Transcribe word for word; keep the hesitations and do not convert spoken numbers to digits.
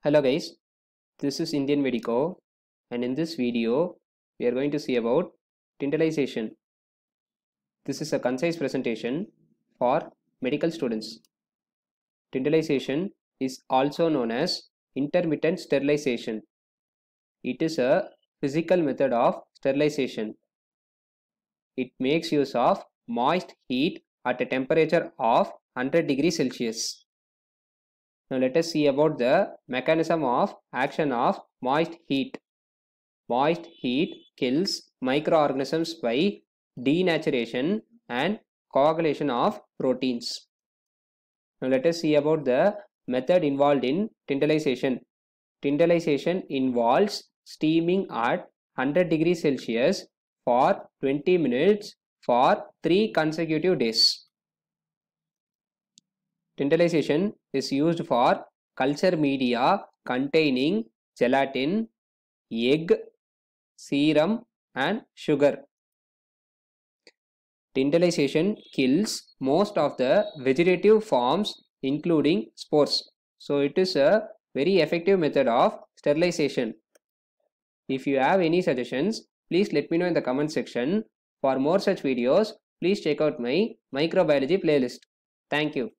Hello guys, this is Indian Medico, and in this video we are going to see about tintalization. This is a concise presentation for medical students. Tintalization is also known as intermittent sterilization. It is a physical method of sterilization. It makes use of moist heat at a temperature of one hundred degrees Celsius. Now let us see about the mechanism of action of moist heat. Moist heat kills microorganisms by denaturation and coagulation of proteins. Now let us see about the method involved in tintalization. Tintalization involves steaming at one hundred degrees Celsius for twenty minutes for three consecutive days. Tintalization is used for culture media containing gelatin, egg, serum and sugar. Tintalization kills most of the vegetative forms including spores. So it is a very effective method of sterilization. If you have any suggestions, please let me know in the comment section. For more such videos, please check out my microbiology playlist. Thank you.